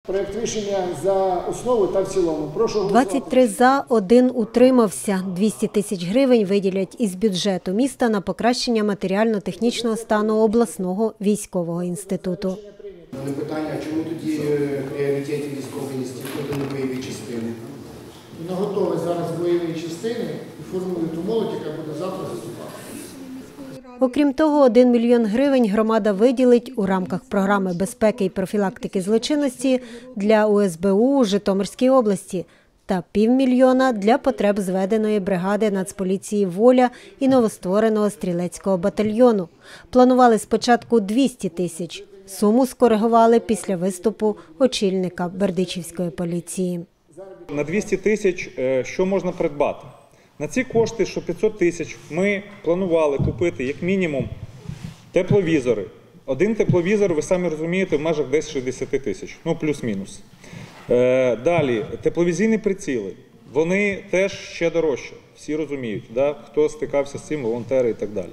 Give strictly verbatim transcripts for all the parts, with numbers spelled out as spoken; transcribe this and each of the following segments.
Проект рішення за основу та в цілому. Прошу двадцять три за, один утримався. двісті тисяч гривень виділять із бюджету міста на покращення матеріально-технічного стану обласного військового інституту. Але питання, чому тоді пріоритеті військовий інститут, а не бойові частини? Воно готове зараз бойові частини і формує ту молодь, яка буде завтра заступати. Окрім того, один мільйон гривень громада виділить у рамках програми безпеки і профілактики злочинності для У С Б У у Житомирській області та півмільйона для потреб зведеної бригади Нацполіції «Воля» і новоствореного стрілецького батальйону. Планували спочатку двісті тисяч. Суму скоригували після виступу очільника Бердичівської поліції. На двісті тисяч що можна придбати? На ці кошти, що п'ятсот тисяч, ми планували купити як мінімум тепловізори. Один тепловізор, ви самі розумієте, в межах десь шістдесят тисяч, ну плюс-мінус. Далі, тепловізійні приціли. Вони теж ще дорожчі, всі розуміють, да? Хто стикався з цим, волонтери і так далі.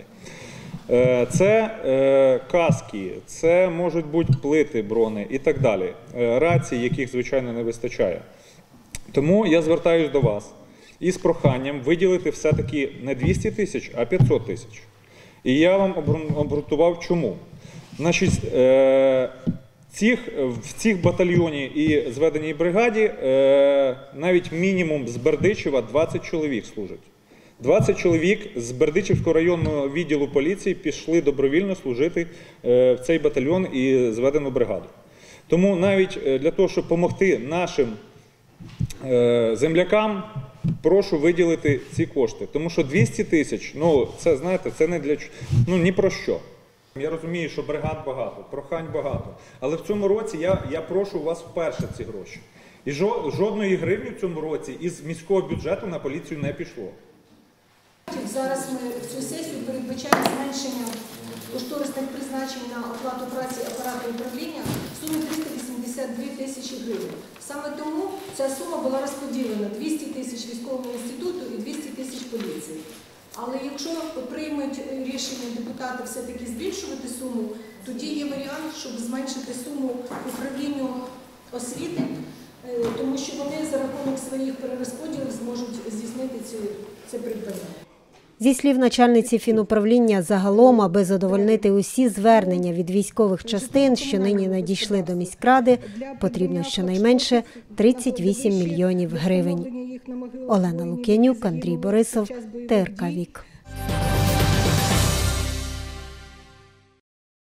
Це каски, це можуть бути плити брони і так далі. Рації, яких, звичайно, не вистачає. Тому я звертаюся до вас із проханням виділити все-таки не двісті тисяч, а п'ятсот тисяч. І я вам обґрунтував, чому. Значить, цих, в цих батальйоні і зведеній бригаді навіть мінімум з Бердичева двадцять чоловік служать. двадцять чоловік з Бердичівського районного відділу поліції пішли добровільно служити в цей батальйон і зведену бригаду. Тому навіть для того, щоб допомогти нашим землякам, прошу виділити ці кошти. Тому що двісті тисяч, ну, це, знаєте, це не для, ну, ні про що. Я розумію, що бригад багато, прохань багато. Але в цьому році я, я прошу у вас вперше ці гроші. І жодної гривні в цьому році із міського бюджету на поліцію не пішло. Зараз ми в цю сесію передбачаємо зменшення кошторисних призначень на оплату праці апарату управління в сумі триста вісімдесят дві тисячі гривень. Саме тому ця сума була розподілена двісті тисяч військовому інституту і двісті тисяч поліції. Але якщо приймуть рішення депутати все-таки збільшувати суму, тоді є варіант, щоб зменшити суму управлінню освіти, тому що вони за рахунок своїх перерозподілів зможуть здійснити це придбання. Зі слів начальниці фінуправління, загалом, аби задовольнити усі звернення від військових частин, що нині надійшли до міськради, потрібно щонайменше тридцять вісім мільйонів гривень. Олена Лук'янюк, Андрій Борисов, Т Р К Вік.